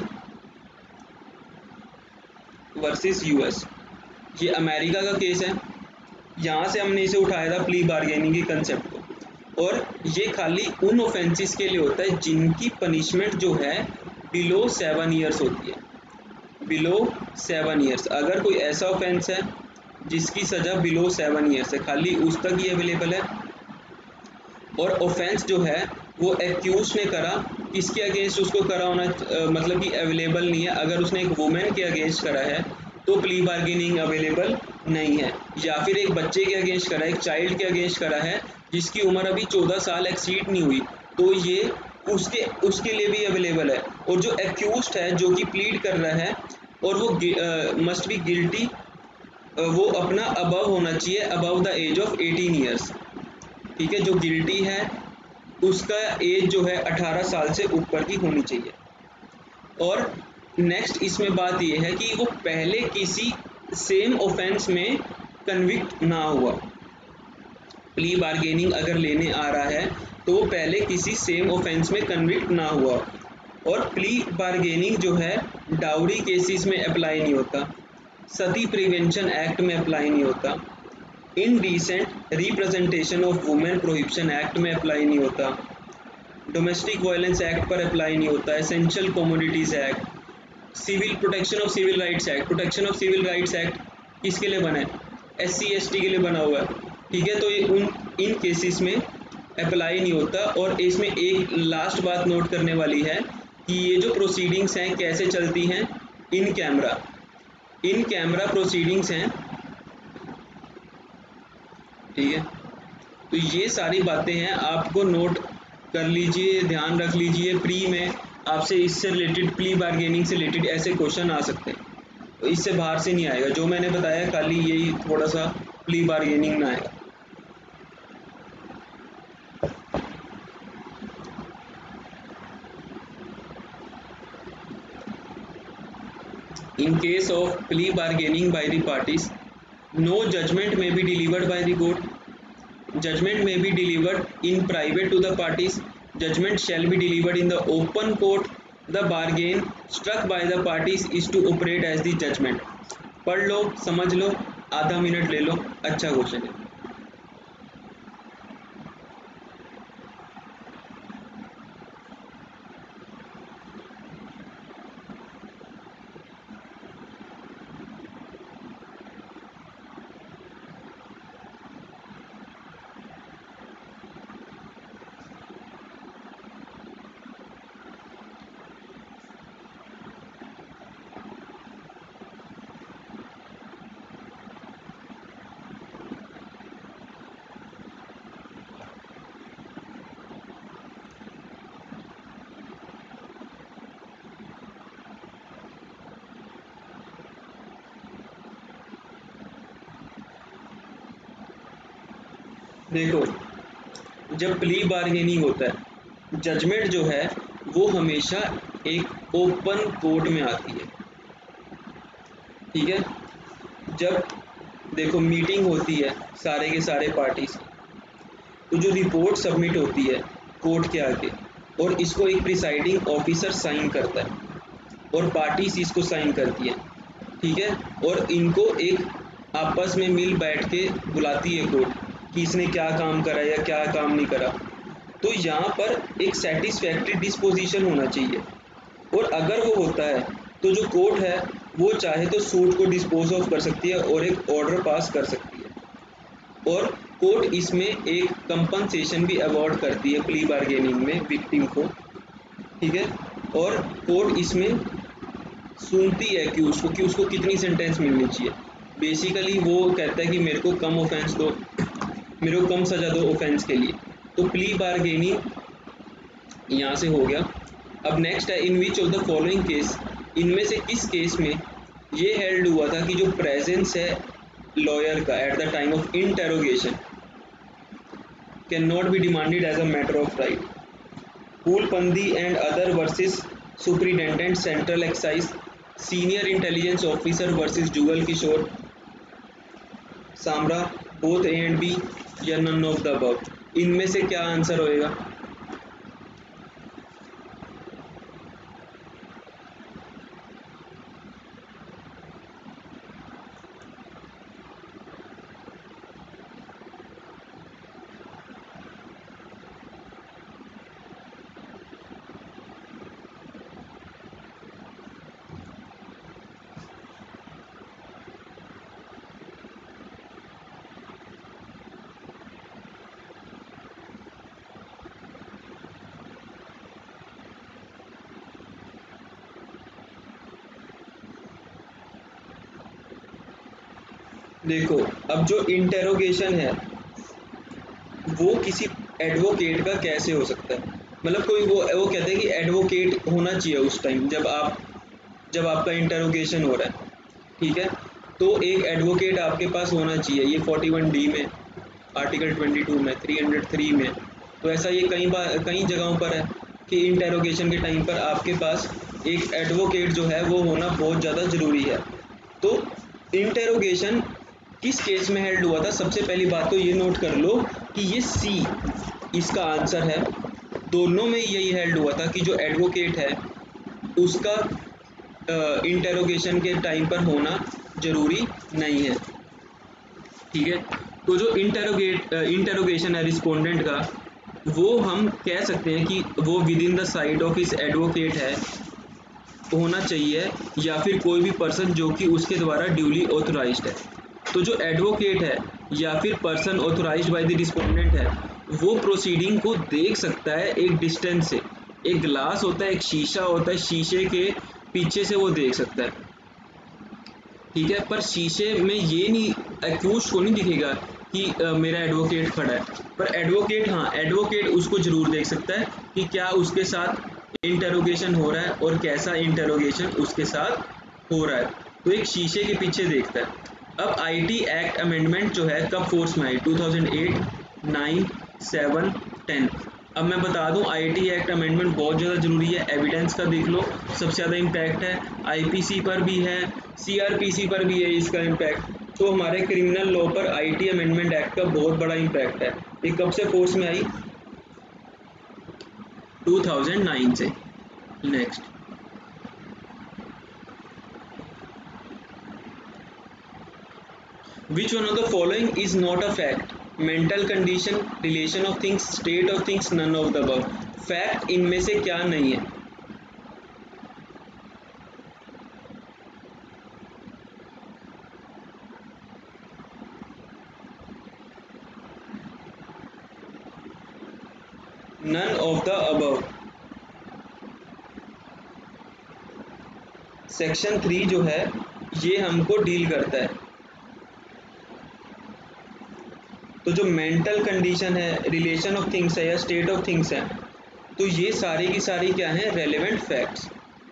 वर्सेस यूएस, ये अमेरिका का केस है, यहाँ से हमने इसे उठाया था प्ली बार्गेनिंग के कंसेप्ट को। और ये खाली उन ऑफेंसेस के लिए होता है जिनकी पनिशमेंट जो है बिलो सेवन ईयर्स होती है। बिलो सेवन ईयर्स, अगर कोई ऐसा ऑफेंस है जिसकी सज़ा बिलो सेवन ईयर्स है, खाली उस तक ही अवेलेबल है। और ऑफेंस जो है वो एक्यूज ने करा, किसके अगेंस्ट उसको करा होना अ, मतलब कि अवेलेबल नहीं है। अगर उसने एक वुमेन के अगेंस्ट करा है तो प्ली बार्गेनिंग अवेलेबल नहीं है, या फिर एक बच्चे के अगेंस्ट करा है, एक चाइल्ड के अगेंस्ट करा है जिसकी उम्र अभी चौदह साल एक्सीड नहीं हुई, तो ये उसके उसके लिए भी अवेलेबल है। और जो एक्यूज्ड है, जो कि प्लीड कर रहा है और वो मस्ट बी गिल्टी, वो अपना अबव होना चाहिए, above the age of eighteen years. ठीक है, जो गिल्टी है उसका एज जो है अठारह साल से ऊपर की होनी चाहिए। और नेक्स्ट इसमें बात यह है कि वो पहले किसी सेम ऑफेंस में कन्विक्ट ना हुआ। प्ली बार्गेनिंग अगर लेने आ रहा है तो वो पहले किसी सेम ऑफेंस में कन्विक्ट ना हुआ। और प्ली बार्गेनिंग जो है डाउरी केसेस में अप्लाई नहीं होता, सती प्रिवेंशन एक्ट में अप्लाई नहीं होता, indecent representation of women prohibition act में अप्लाई नहीं होता, डोमेस्टिक वायलेंस एक्ट पर अप्लाई नहीं होता, essential commodities act, civil protection of civil rights act. Protection of civil rights act किसके लिए बना है? एस सी एस टी के लिए बना हुआ है। ठीक है, तो ये उन इन केसेस में अप्लाई नहीं होता। और इसमें एक लास्ट बात नोट करने वाली है कि ये जो प्रोसीडिंग्स हैं कैसे चलती हैं, in camera in camera proceedings हैं। ठीक है, तो ये सारी बातें हैं, आपको नोट कर लीजिए, ध्यान रख लीजिए। प्री में आपसे इससे रिलेटेड, प्ली बार्गेनिंग से रिलेटेड ऐसे क्वेश्चन आ सकते हैं, तो इससे बाहर से नहीं आएगा। जो मैंने बताया खाली यही थोड़ा सा प्ली बार्गेनिंग में आएगा। In case of plea bargaining by the parties, no judgment may be delivered by the court. Judgment may be delivered in private to the parties. Judgment shall be delivered in the open court. The bargain struck by the parties is to operate as the judgment. पढ़ लो, समझ लो, आधा minute ले लो, अच्छा question है। देखो, जब plea bargaining होता है, जजमेंट जो है वो हमेशा एक ओपन कोर्ट में आती है। ठीक है, जब देखो मीटिंग होती है सारे के सारे पार्टीज, तो जो रिपोर्ट सबमिट होती है कोर्ट के आगे, और इसको एक प्रिसाइडिंग ऑफिसर साइन करता है और पार्टीज इसको साइन करती है। ठीक है, और इनको एक आपस में मिल बैठ के बुलाती है कोर्ट कि इसने क्या काम करा या क्या काम नहीं करा। तो यहाँ पर एक सेटिस्फैक्ट्री डिस्पोजिशन होना चाहिए, और अगर वो होता है तो जो कोर्ट है वो चाहे तो सूट को डिस्पोज ऑफ कर सकती है और एक ऑर्डर पास कर सकती है। और कोर्ट इसमें एक कंपनसेशन भी अवॉर्ड करती है प्ली बार्गेनिंग में विक्टिम को। ठीक है, और कोर्ट इसमें सुनती है कि उसको कि उसको कितनी सेंटेंस मिलनी चाहिए। बेसिकली वो कहता है कि मेरे को कम ऑफेंस दो, मेरे को कम सज़ा दो ऑफेंस के लिए। तो प्ली बार्गेनिंग यहाँ से हो गया। अब नेक्स्ट है, in which of the following case, इनमें से किस केस में ये हेल्ड हुआ था कि जो प्रेजेंस है लॉयर का at the time of interrogation can not be demanded as a matter of right. Poolpandi and other versus superintendent central excise, senior intelligence officer versus Jugal Kishore, Samra, both A and B, या none of the above. इनमें से क्या answer होएगा? देखो अब जो interrogation है वो किसी एडवोकेट का कैसे हो सकता है, मतलब कोई वो वो कहते हैं कि एडवोकेट होना चाहिए उस टाइम जब आप जब आपका इंटेरोगेशन हो रहा है, ठीक है। तो एक एडवोकेट आपके पास होना चाहिए, ये फोर्टी वन डी में, आर्टिकल ट्वेंटी टू में, थ्री हंड्रेड थ्री में, तो ऐसा ये कई बार कई जगहों पर है कि इंटेरोगेशन के टाइम पर आपके पास एक एडवोकेट जो है वो होना बहुत ज़्यादा ज़रूरी है। तो इंटेरोगेशन किस केस में हेल्ड हुआ था, सबसे पहली बात तो ये नोट कर लो कि ये सी इसका आंसर है, दोनों में यही हेल्ड हुआ था कि जो एडवोकेट है उसका इंटेरोगेशन के टाइम पर होना ज़रूरी नहीं है, ठीक है। तो जो इंटेरोगेट इंटेरोगेशन है रिस्पोंडेंट का, वो हम कह सकते हैं कि वो within the side of his advocate है होना चाहिए, या फिर कोई भी पर्सन जो कि उसके द्वारा ड्यूली ऑथोराइज्ड है। तो जो एडवोकेट है या फिर person authorised by the respondent है वो प्रोसीडिंग को देख सकता है एक डिस्टेंस से, एक ग्लास होता है, एक शीशा होता है, शीशे के पीछे से वो देख सकता है, ठीक है। पर शीशे में ये नहीं, एक्यूज्ड को नहीं दिखेगा कि अ, मेरा एडवोकेट खड़ा है, पर एडवोकेट हाँ एडवोकेट उसको ज़रूर देख सकता है कि क्या उसके साथ इंटेरोगेशन हो रहा है और कैसा इंटेरोगेशन उसके साथ हो रहा है, तो एक शीशे के पीछे देखता है। अब आईटी एक्ट अमेंडमेंट जो है कब फोर्स में आई, two thousand eight, nine, seven, ten. अब मैं बता दूं आईटी एक्ट अमेंडमेंट बहुत ज़्यादा ज़रूरी है, एविडेंस का देख लो सबसे ज़्यादा इम्पैक्ट है, आईपीसी पर भी है, सीआरपीसी पर भी है इसका इम्पैक्ट, तो हमारे क्रिमिनल लॉ पर आईटी अमेंडमेंट एक्ट का बहुत बड़ा इम्पैक्ट है। ये कब से फोर्स में आई, टू थाउजेंड नाइन से। Next, Which one of the following is not a fact? Mental condition, relation of things, state of things, none of the above. Fact इनमें से क्या नहीं है? None of the above. Section three जो है ये हमको डील करता है, तो जो मेंटल कंडीशन है, रिलेशन ऑफ थिंग्स है या स्टेट ऑफ थिंग्स है, तो ये सारी की सारी क्या है, रेलेवेंट फैक्ट्स,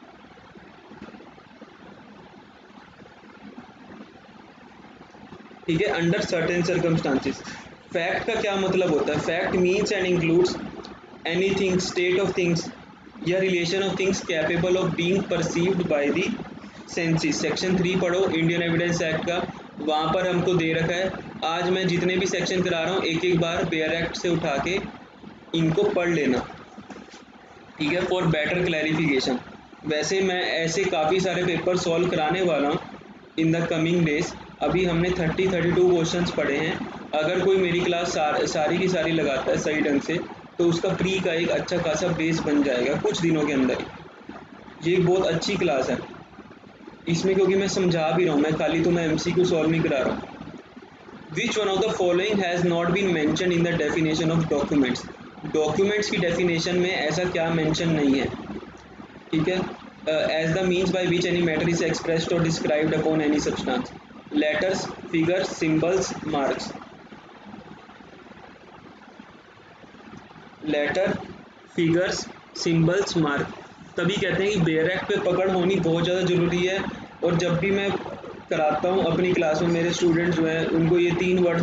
ठीक है, अंडर सर्टेन सर्कमस्टांसेस। फैक्ट का क्या मतलब होता है, fact means and includes anything, state of things or relation of things capable of being perceived by the senses. Section three पढ़ो इंडियन एविडेंस एक्ट का, वहाँ पर हमको दे रखा है, आज मैं जितने भी सेक्शन करा रहा हूँ एक एक बार बेयर एक्ट से उठा के इनको पढ़ लेना, ठीक है, फॉर बेटर क्लैरिफिकेशन। वैसे मैं ऐसे काफ़ी सारे पेपर सॉल्व कराने वाला हूँ इन द कमिंग डेज। अभी हमने थर्टी थर्टी टू क्वेश्चंस पढ़े हैं, अगर कोई मेरी क्लास सार, सारी की सारी लगाता है सही ढंग से तो उसका प्री का एक अच्छा खासा बेस बन जाएगा कुछ दिनों के अंदर ही। ये एक बहुत अच्छी क्लास है इसमें, क्योंकि मैं समझा भी रहा हूँ, मैं खाली तो मैं एमसीक्यू सॉल्व नहीं करा रहा हूँ। Which one of the following has not been mention in the definition of documents. Documents की डेफिनेशन में ऐसा क्या मेंशन नहीं है, ठीक है। As the means by which any matter is expressed और described upon any substance, letters, figures, symbols, marks. Letter, figures, symbols, mark. तभी कहते हैं कि बेयर एक्ट पे पकड़ होनी बहुत ज़्यादा ज़रूरी है, और जब भी मैं कराता हूँ अपनी क्लास में मेरे स्टूडेंट्स जो हैं उनको ये तीन वर्ड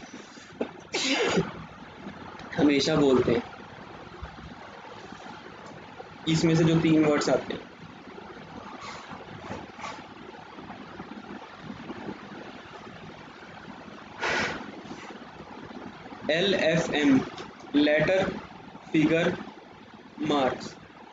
हमेशा बोलते हैं, इसमें से जो तीन वर्ड्स आते हैं, L F M, letter, figure, marks,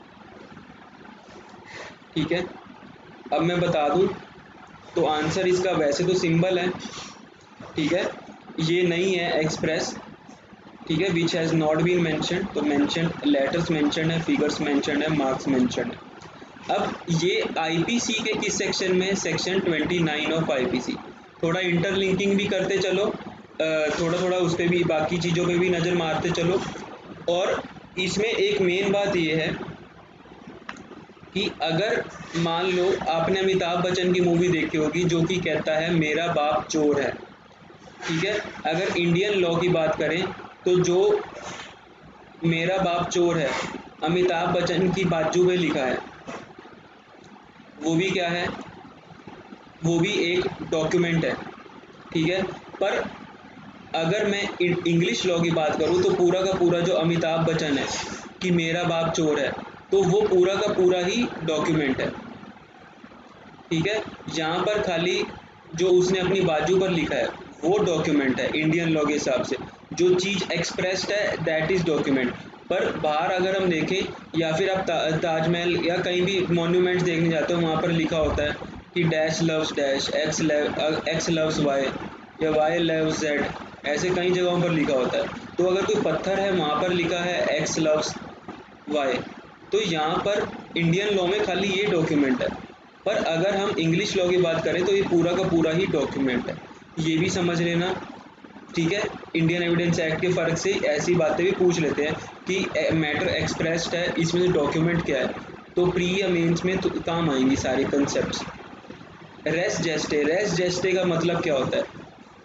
ठीक है। अब मैं बता दूं तो आंसर इसका वैसे तो सिंबल है, ठीक है, ये नहीं है एक्सप्रेस, ठीक है, which has not been mention, तो मेंशन, लेटर्स मेंशन है, फिगर्स मेंशन है, मार्क्स मेंशन है। अब ये आईपीसी के किस सेक्शन में, section twenty nine of IPC. थोड़ा इंटरलिंकिंग भी करते चलो, थोड़ा थोड़ा उस पर भी, बाकी चीज़ों पे भी नज़र मारते चलो। और इसमें एक मेन बात ये है कि अगर मान लो आपने अमिताभ बच्चन की मूवी देखी होगी जो कि कहता है मेरा बाप चोर है, ठीक है। अगर इंडियन लॉ की बात करें तो जो मेरा बाप चोर है अमिताभ बच्चन की बाजू पे लिखा है, वो भी क्या है, वो भी एक डॉक्यूमेंट है, ठीक है। पर अगर मैं इंग्लिश लॉ की बात करूँ तो पूरा का पूरा जो अमिताभ बच्चन है कि मेरा बाप चोर है, तो वो पूरा का पूरा ही डॉक्यूमेंट है, ठीक है। यहाँ पर खाली जो उसने अपनी बाजू पर लिखा है वो डॉक्यूमेंट है इंडियन लॉ के हिसाब से, जो चीज़ एक्सप्रेस्ड है दैट इज़ डॉक्यूमेंट। पर बाहर अगर हम देखें या फिर आप ता, ताजमहल या कहीं भी मॉन्यूमेंट्स देखने जाते हो, वहाँ पर लिखा होता है कि dash loves dash, X X loves Y या वाई लव्स जेड, ऐसे कई जगहों पर लिखा होता है। तो अगर कोई पत्थर है वहाँ पर लिखा है एक्स लव्स वाई, तो यहाँ पर इंडियन लॉ में खाली ये डॉक्यूमेंट है। पर अगर हम इंग्लिश लॉ की बात करें तो ये पूरा का पूरा ही डॉक्यूमेंट है, ये भी समझ लेना, ठीक है। इंडियन एविडेंस एक्ट के फ़र्क से ऐसी बातें भी पूछ लेते हैं कि मैटर एक्सप्रेस्ड है, इसमें डॉक्यूमेंट क्या है, तो प्री या मेंस में तो काम आएंगी सारे concepts. Res gestae, res gestae का मतलब क्या होता है?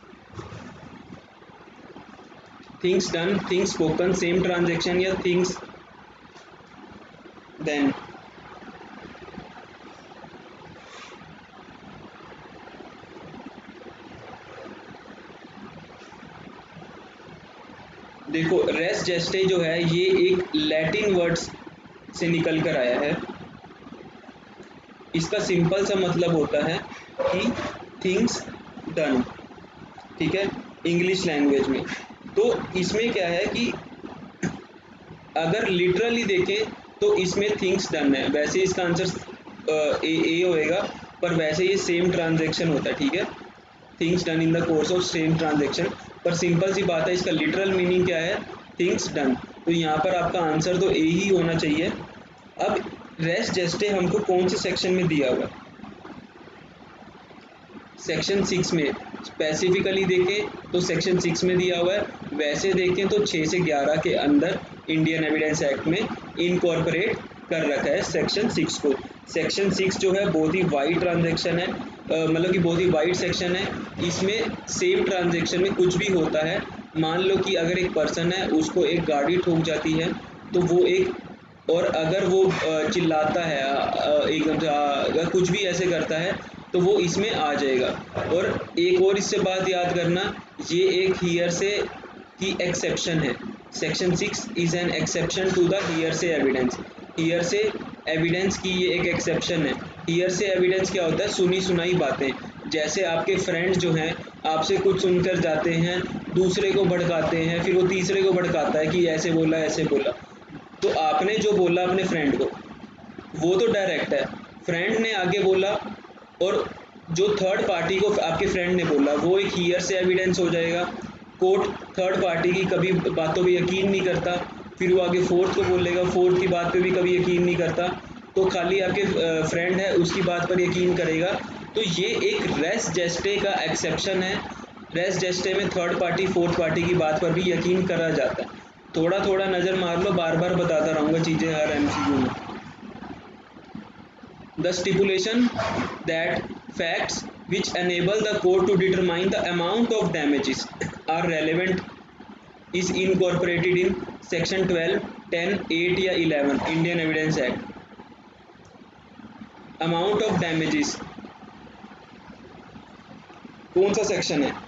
Things done, things spoken, same transaction या थिंग्स देन। देखो रेस जेस्टे जो है ये एक लैटिन वर्ड्स से निकल कर आया है। इसका सिंपल सा मतलब होता है कि थिंग्स डन, ठीक है, इंग्लिश लैंग्वेज में। तो इसमें क्या है कि अगर लिटरली देखें तो इसमें थिंग्स डन है, वैसे इसका आंसर ए ए होएगा, पर वैसे ये सेम ट्रांजैक्शन होता है, ठीक है, things done in the course of same transaction. पर सिंपल सी बात है, इसका लिटरल मीनिंग क्या है, थिंग्स डन, तो यहाँ पर आपका आंसर तो ए ही होना चाहिए। अब रेस जेस्टे हमको कौन से सेक्शन में दिया हुआ है? सेक्शन सिक्स में। स्पेसिफिकली देखें तो सेक्शन सिक्स में दिया हुआ है, वैसे देखें तो छः से ग्यारह के अंदर इंडियन एविडेंस एक्ट में इनकॉर्पोरेट कर रखा है सेक्शन सिक्स को। सेक्शन सिक्स जो है बहुत ही वाइड ट्रांजैक्शन है, मतलब कि बहुत ही वाइड सेक्शन है। इसमें सेम ट्रांजैक्शन में कुछ भी होता है, मान लो कि अगर एक पर्सन है उसको एक गाड़ी ठोक जाती है तो वो एक, और अगर वो चिल्लाता है एकदम से अगर कुछ भी ऐसे करता है तो वो इसमें आ जाएगा। और एक और इससे बात याद करना, ये एक हियर से की एक्सेप्शन है। Section six is an exception to the hearsay evidence. Hearsay evidence की ये एक एक्सेप्शन है। हियर से एविडेंस क्या होता है? सुनी सुनाई बातें। जैसे आपके फ्रेंड्स जो हैं आपसे कुछ सुनकर जाते हैं, दूसरे को भड़काते हैं, फिर वो तीसरे को भड़काता है कि ऐसे बोला ऐसे बोला, तो आपने जो बोला अपने फ्रेंड को वो तो डायरेक्ट है, फ्रेंड ने आगे बोला, और जो थर्ड पार्टी को आपके फ्रेंड ने बोला वो एक हियर से एविडेंस हो जाएगा। कोर्ट थर्ड पार्टी की कभी बातों पे यकीन नहीं करता, फिर वो आगे फोर्थ को बोलेगा, फोर्थ की बात पे भी कभी यकीन नहीं करता, तो खाली आपके फ्रेंड है उसकी बात पर यकीन करेगा। तो ये एक रेस जेस्टे का एक्सेप्शन है। रेस जेस्टे में थर्ड पार्टी फोर्थ पार्टी की बात पर भी यकीन करा जाता है। थोड़ा थोड़ा नज़र मार लो, बार बार बताता रहूँगा चीज़ें हर एमसीक्यू में। The stipulation that facts which enable the court to determine the amount of damages are relevant is incorporated in section twelve, ten, eight या eleven Indian Evidence Act. Amount of damages कौन सा section है?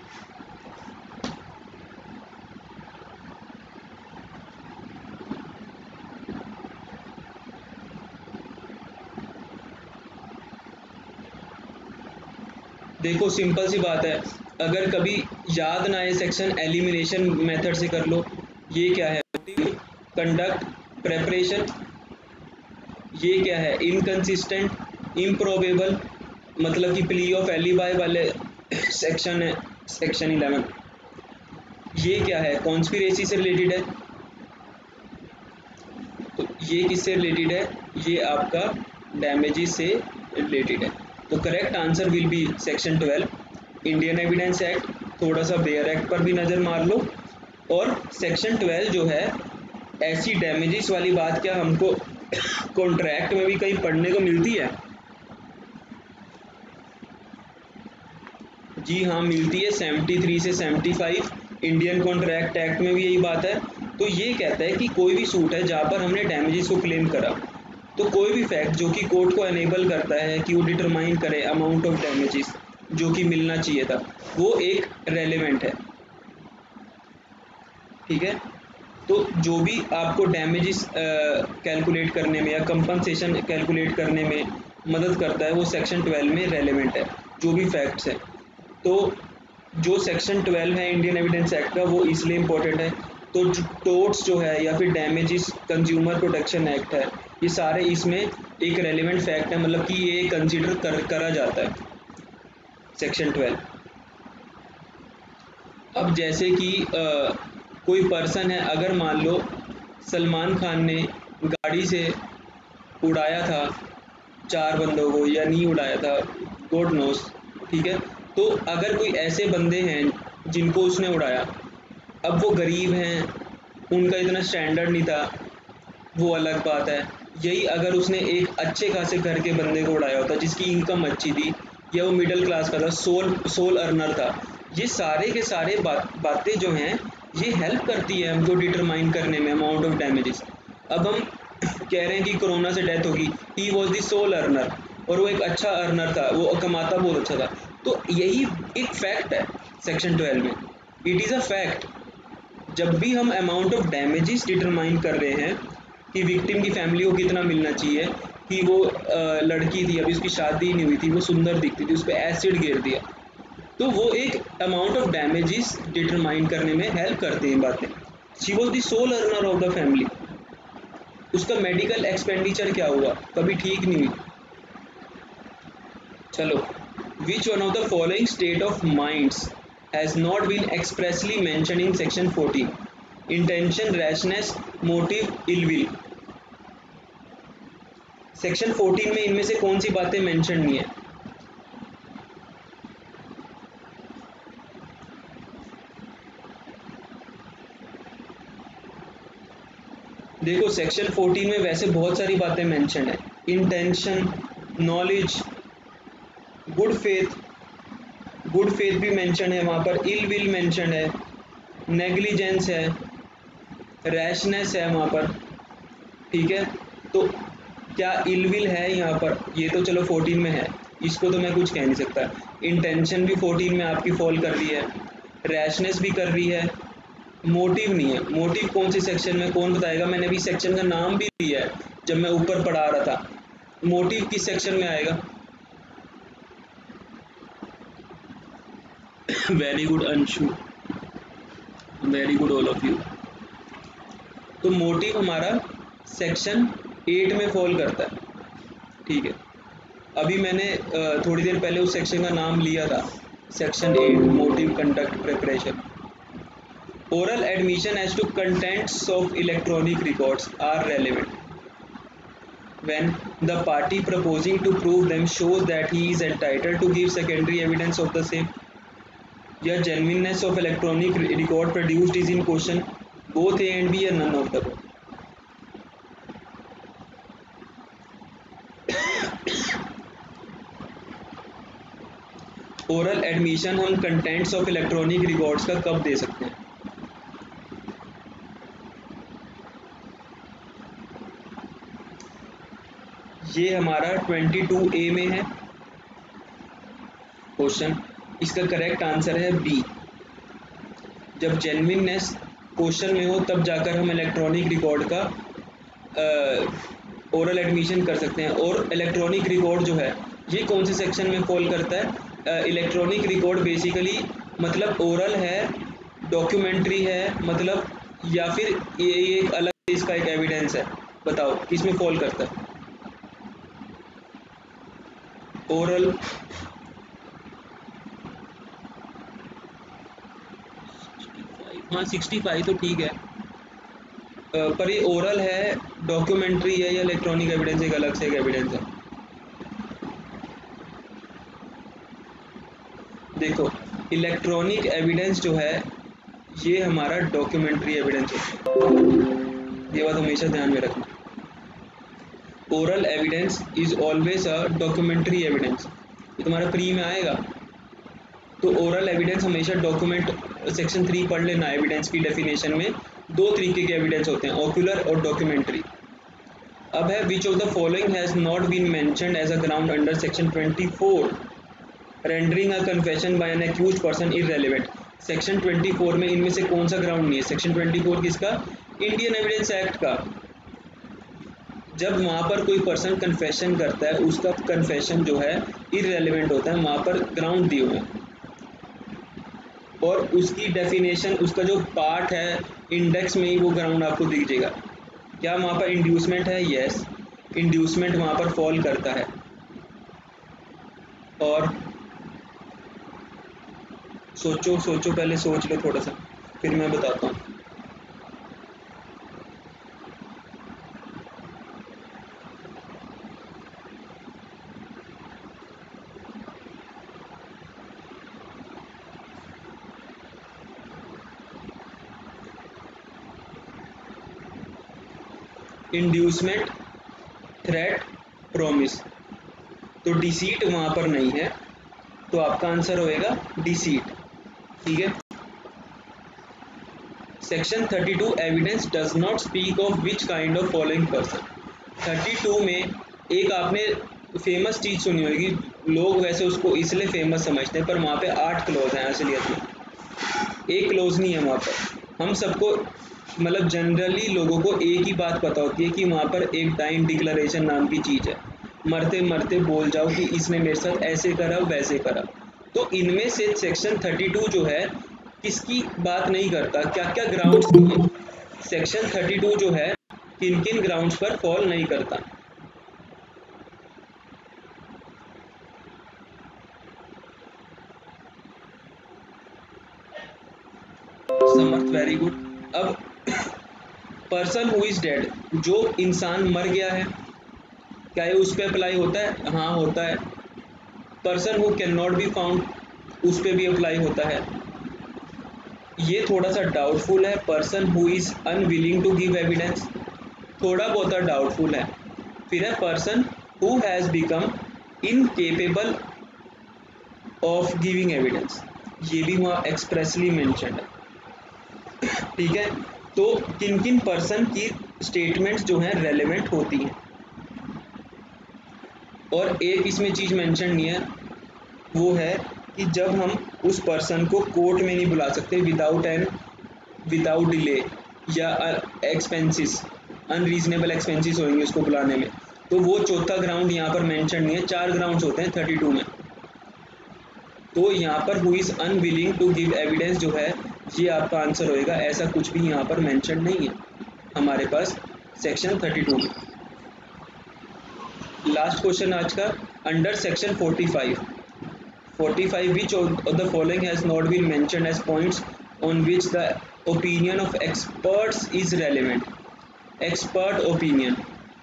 देखो simple सी बात है, अगर कभी याद ना आए सेक्शन एलिमिनेशन मेथड से कर लो। ये क्या है? कंडक्ट, प्रेपरेशन, ये क्या है? इनकंसिस्टेंट, इम्प्रोबेबल, मतलब कि प्ली ऑफ एलिबाई वाले सेक्शन है सेक्शन इलेवन। ये क्या है? कॉन्स्पिरेसी से रिलेटेड है, तो ये किससे रिलेटेड है? ये आपका डैमेजेस से रिलेटेड है। तो correct answer will be section twelve Indian evidence act. थोड़ा सा बेयर एक्ट पर भी नज़र मार लो। और सेक्शन ट्वेल्व जो है ऐसी डैमेजेस वाली बात क्या हमको कॉन्ट्रैक्ट में भी कहीं पढ़ने को मिलती है? जी हाँ, मिलती है। तिहत्तर से पचहत्तर इंडियन कॉन्ट्रैक्ट एक्ट में भी यही बात है। तो ये कहता है कि कोई भी सूट है जहाँ पर हमने डैमेजेस को क्लेम करा, तो कोई भी फैक्ट जो कि कोर्ट को एनेबल करता है कि वो डिटरमाइन करे अमाउंट ऑफ डैमेजेस जो कि मिलना चाहिए था, वो एक रेलेवेंट है। ठीक है, तो जो भी आपको डैमेजेस कैलकुलेट करने में या कंपनसेशन कैलकुलेट करने में मदद करता है वो सेक्शन ट्वेल्व में रेलेवेंट है, जो भी फैक्ट्स हैं। तो जो सेक्शन ट्वेल्व है इंडियन एविडेंस एक्ट का, वो इसलिए इम्पोर्टेंट है। तो टोर्ट्स जो है या फिर डैमेजेस कंज्यूमर प्रोटेक्शन एक्ट है, ये सारे इसमें एक रेलेवेंट फैक्ट है, मतलब कि ये कंसिडर कर, करा जाता है सेक्शन ट्वेल्व। अब जैसे कि आ, कोई पर्सन है, अगर मान लो सलमान खान ने गाड़ी से उड़ाया था चार बंदों को या नहीं उड़ाया था, गॉड नोस, ठीक है। तो अगर कोई ऐसे बंदे हैं जिनको उसने उड़ाया, अब वो गरीब हैं, उनका इतना स्टैंडर्ड नहीं था, वो अलग बात है। यही अगर उसने एक अच्छे खासे घर के बंदे को उड़ाया होता जिसकी इनकम अच्छी थी, या वो मिडिल क्लास का था, सोल सोल अर्नर था, ये सारे के सारे बात बातें जो हैं ये हेल्प करती है हमको डिटरमाइन करने में अमाउंट ऑफ डैमेजेस। अब हम कह रहे हैं कि कोरोना से डेथ होगी, he was the sole earner, और वो एक अच्छा अर्नर था, वो कमाता बहुत अच्छा था। तो यही एक फैक्ट है सेक्शन ट्वेल्व में, इट इज़ अ फैक्ट। जब भी हम अमाउंट ऑफ डैमेजेस डिटरमाइन कर रहे हैं कि विक्टिम की फैमिली को कितना मिलना चाहिए, कि वो आ, लड़की थी, अभी उसकी शादी नहीं हुई थी, वो सुंदर दिखती थी, उस पर एसिड गिर दिया, तो वो एक अमाउंट ऑफ डैमेजेस डिटरमाइन करने में हेल्प करते हैं बातें। She was the sole earner of the family, उसका मेडिकल एक्सपेंडिचर क्या हुआ, कभी ठीक नहीं हुई। चलो, which one of the following state of minds has not been expressly mention in section fourteen? Intention, rashness, motive, illwill. Section fourteen में इनमें से कौन सी बातें मेंशन नहीं है? देखो, सेक्शन फोर्टीन में वैसे बहुत सारी बातें मेंशन है। Intention, knowledge, good faith, good faith भी मेंशन है वहाँ पर, इल विल मेंशन है, नेग्लिजेंस है, रैशनेस है वहाँ पर। ठीक है, तो क्या इल विल है यहाँ पर? ये तो चलो फोर्टीन में है, इसको तो मैं कुछ कह नहीं सकता। इंटेंशन भी फोर्टीन में आपकी फॉल कर रही है, रैशनेस भी कर रही है, मोटिव नहीं है। मोटिव कौन से सेक्शन में, कौन बताएगा? मैंने अभी सेक्शन का नाम भी दिया है जब मैं ऊपर पढ़ा रहा था। मोटिव किस सेक्शन में आएगा? Very good Anshu, very good all of you. तो मोटिव हमारा सेक्शन एट में फॉल करता है। ठीक है, अभी मैंने थोड़ी देर पहले उस सेक्शन का नाम लिया था, section eight, motive, conduct, preparation. Oral admission as to contents of electronic records are relevant when the party proposing to prove them shows that he is entitled to give secondary evidence of the same, या genuineness of electronic record produced is in question, both A and B or none of the above. Oral admission हम contents of electronic records का कब दे सकते हैं? ये हमारा बाईस ए में है क्वेश्चन, इसका करेक्ट आंसर है बी। जब जेन्युइननेस क्वेश्चन में हो तब जाकर हम इलेक्ट्रॉनिक रिकॉर्ड का ओरल एडमिशन कर सकते हैं। और इलेक्ट्रॉनिक रिकॉर्ड जो है ये कौन से सेक्शन में फॉल करता है? इलेक्ट्रॉनिक रिकॉर्ड बेसिकली मतलब ओरल है, डॉक्यूमेंट्री है, मतलब, या फिर ये एक अलग इसका एक एविडेंस है। बताओ किस में फॉल करता है? ओरल, हाँ सिक्सटी फाइव तो ठीक है, पर ये ओरल है, डॉक्यूमेंट्री है, या इलेक्ट्रॉनिक एविडेंस एक अलग से एक एविडेंस है? देखो, इलेक्ट्रॉनिक एविडेंस जो है ये हमारा डॉक्यूमेंट्री एविडेंस है, ये बात हमेशा ध्यान में रखना। Oral evidence is always a documentary evidence, ये तुम्हारा प्री में आएगा। तो ओरल एविडेंस हमेशा डॉक्यूमेंट, सेक्शन थ्री पढ़ लेना एविडेंस की डेफिनेशन में दो तरीके के एविडेंस होते हैं, ऑक्यूलर और डॉक्यूमेंट्री। अब है which of the following has not been mentioned as a ground under section twenty four rendering a confession by an accused person irrelevant. Section twenty four में इनमें से कौन सा ग्राउंड नहीं है? सेक्शन ट्वेंटी फोर किसका? इंडियन एविडेंस एक्ट का। जब वहाँ पर कोई पर्सन कन्फेशन करता है उसका कन्फेशन जो है इररेलेवेंट होता है, वहाँ पर ग्राउंड दिए हुए हैं और उसकी डेफिनेशन, उसका जो पार्ट है इंडेक्स में ही वो ग्राउंड आपको दिख जाएगा। क्या वहाँ पर इंड्यूसमेंट है? यस, इंड्यूसमेंट वहाँ पर फॉल करता है। और सोचो सोचो पहले सोच लो थोड़ा सा, फिर मैं बताता हूँ। इंड्यूसमेंट, थ्रेट, प्रॉमिस, तो डिसीट वहाँ पर नहीं है, तो आपका आंसर होएगा डिसीट। ठीक है। Section thirty two evidence does not speak of which kind of following person. Thirty two में एक आपने फेमस चीज़ सुनी होगी, लोग वैसे उसको इसलिए फेमस समझते हैं, पर वहाँ पे आठ क्लोज हैं असलियत में, एक क्लोज नहीं है वहाँ पर। हम सबको मतलब जनरली लोगों को एक ही बात पता होती है कि वहाँ पर एक डाइन डिक्लेरेशन नाम की चीज़ है, मरते मरते बोल जाओ कि इसने मेरे साथ ऐसे करा वैसे करा। तो इनमें से सेक्शन थर्टी टू जो है किसकी बात नहीं करता, क्या क्या ग्राउंड्स नहीं है। सेक्शन थर्टी टू जो है किन किन ग्राउंड्स पर फॉल नहीं करता। Samarth, very good. अब पर्सन हु इज डेड, जो इंसान मर गया है, क्या ये उस पर अप्लाई होता है? हाँ होता है। Person who can not be found, उस पर भी अप्लाई होता है। ये थोड़ा सा डाउटफुल है। Person who is unwilling to give evidence, थोड़ा बहुत डाउटफुल है। फिर है person who has become incapable of giving evidence, ये भी वहाँ एक्सप्रेसली मेंशन्ड है। ठीक है, तो किन किन पर्सन की स्टेटमेंट्स जो हैं रेलेवेंट होती हैं। और एक इसमें चीज़ मेंशन नहीं है, वो है कि जब हम उस पर्सन को कोर्ट में नहीं बुला सकते विदाउट एन विदाउट डिले, या एक्सपेंसिस, अनरीजनेबल एक्सपेंसिस होंगे उसको बुलाने में, तो वो चौथा ग्राउंड यहाँ पर मेंशन नहीं है। चार ग्राउंड्स होते हैं थर्टी टू में, तो यहाँ पर who is unwilling to give evidence जो है ये आपका आंसर होएगा। ऐसा कुछ भी यहाँ पर मेंशन नहीं है हमारे पास सेक्शन थर्टी टू में। लास्ट क्वेश्चन आज का, under section forty five, forty five which of the following has not been mentioned as points on which the opinion of experts is relevant. Expert opinion,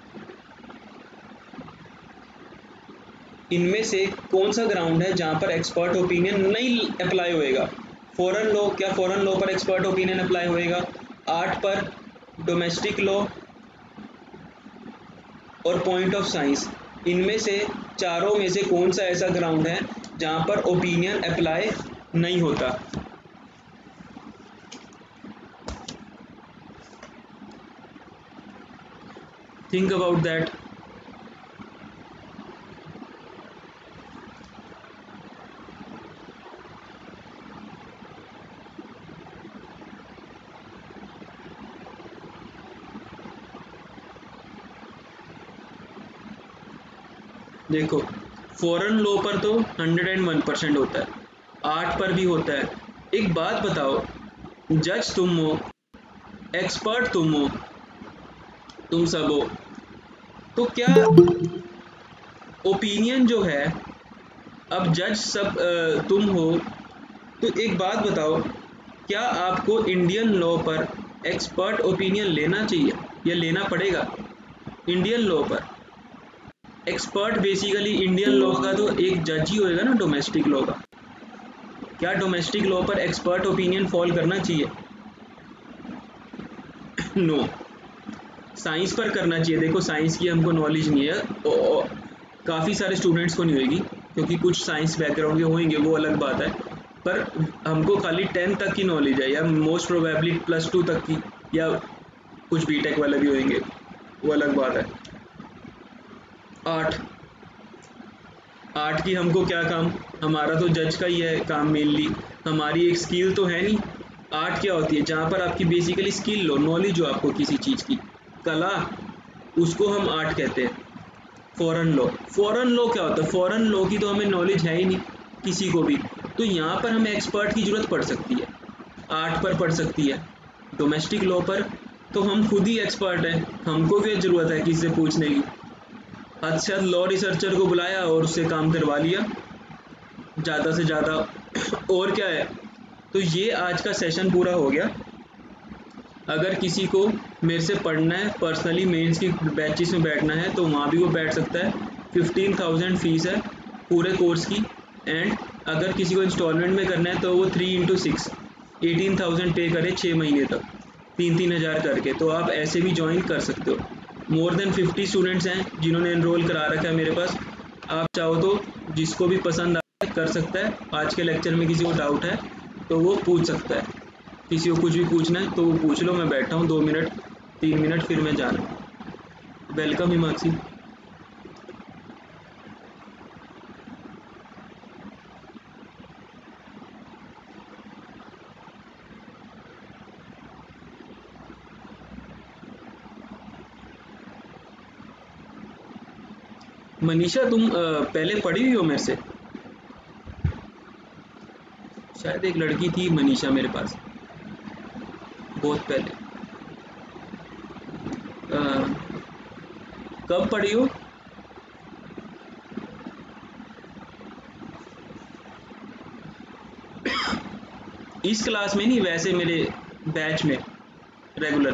इनमें से कौन सा ground है जहां पर एक्सपर्ट ओपिनियन नहीं अप्लाई होएगा? फॉरेन लॉ, क्या फॉरेन लॉ पर एक्सपर्ट ओपिनियन अप्लाई होएगा? आर्ट पर, डोमेस्टिक लॉ और पॉइंट ऑफ साइंस, इनमें से चारों में से कौन सा ऐसा ग्राउंड है जहां पर ओपिनियन अप्लाई नहीं होता? Think about that. देखो, फॉरेन लॉ पर तो हंड्रेड एंड वन परसेंट होता है, आर्ट पर भी होता है। एक बात बताओ, जज तुम हो, एक्सपर्ट तुम हो, तुम सब हो, तो क्या ओपिनियन जो है, अब जज सब अ, तुम हो, तो एक बात बताओ, क्या आपको इंडियन लॉ पर एक्सपर्ट ओपिनियन लेना चाहिए या लेना पड़ेगा? इंडियन लॉ पर एक्सपर्ट बेसिकली इंडियन लॉ का तो एक जज ही होएगा ना, डोमेस्टिक लॉ का। क्या डोमेस्टिक लॉ पर एक्सपर्ट ओपिनियन फॉल करना चाहिए? नो। साइंस पर करना चाहिए। देखो साइंस की हमको नॉलेज नहीं है, काफ़ी सारे स्टूडेंट्स को नहीं होगी क्योंकि कुछ साइंस बैकग्राउंड के होंगे, वो अलग बात है, पर हमको खाली टेंथ तक की नॉलेज है या मोस्ट प्रोबेबली प्लस टू तक की, या कुछ बीटेक वाले भी होंगे, वो अलग बात है। आर्ट आर्ट की हमको क्या काम, हमारा तो जज का ही है काम मेनली, हमारी एक स्किल तो है नहीं। आर्ट क्या होती है, जहाँ पर आपकी बेसिकली स्किल हो, नॉलेज हो आपको किसी चीज़ की, कला, उसको हम आर्ट कहते हैं। फॉरेन लॉ, फॉरेन लॉ क्या होता है, फॉरेन लॉ की तो हमें नॉलेज है ही नहीं किसी को भी, तो यहाँ पर हमें एक्सपर्ट की ज़रूरत पड़ सकती है, आर्ट पर पड़ सकती है। डोमेस्टिक लॉ पर तो हम खुद ही एक्सपर्ट हैं, हमको क्या ज़रूरत है किसी से पूछने की। अच्छा, लॉ रिसर्चर को बुलाया और उससे काम करवा लिया ज़्यादा से ज़्यादा, और क्या है। तो ये आज का सेशन पूरा हो गया। अगर किसी को मेरे से पढ़ना है पर्सनली, मेंस की बैचेस में बैठना है तो वहाँ भी वो बैठ सकता है। फिफ्टीन थाउजेंड फीस है पूरे कोर्स की, एंड अगर किसी को इंस्टॉलमेंट में करना है तो वो three into six eighteen thousand pay करे छः महीने तक, तीन तीन हज़ार करके। तो आप ऐसे भी ज्वाइन कर सकते हो। मोर देन फिफ्टी स्टूडेंट्स हैं जिन्होंने एनरोल करा रखा है मेरे पास। आप चाहो तो जिसको भी पसंद आए कर सकता है। आज के लेक्चर में किसी को डाउट है तो वो पूछ सकता है, किसी को कुछ भी पूछना है तो वो पूछ लो। मैं बैठा हूँ दो मिनट तीन मिनट फिर मैं जाना। वेलकम हिमांशी। मनीषा तुम अ, पहले पढ़ी हुई हो मेरे से, शायद एक लड़की थी मनीषा मेरे पास बहुत पहले। अ, कब पढ़ी हो? इस क्लास में नहीं, वैसे मेरे बैच में रेगुलर।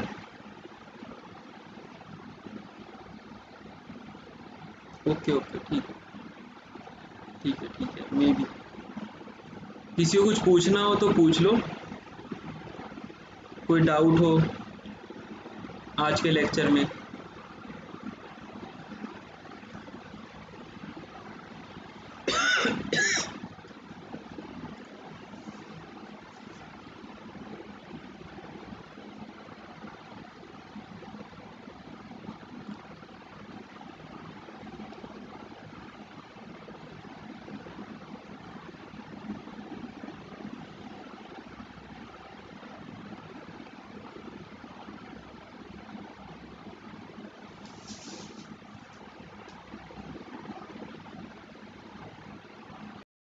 ओके ओके, ठीक है ठीक है ठीक है। मे भी किसी को कुछ पूछना हो तो पूछ लो, कोई डाउट हो आज के लेक्चर में।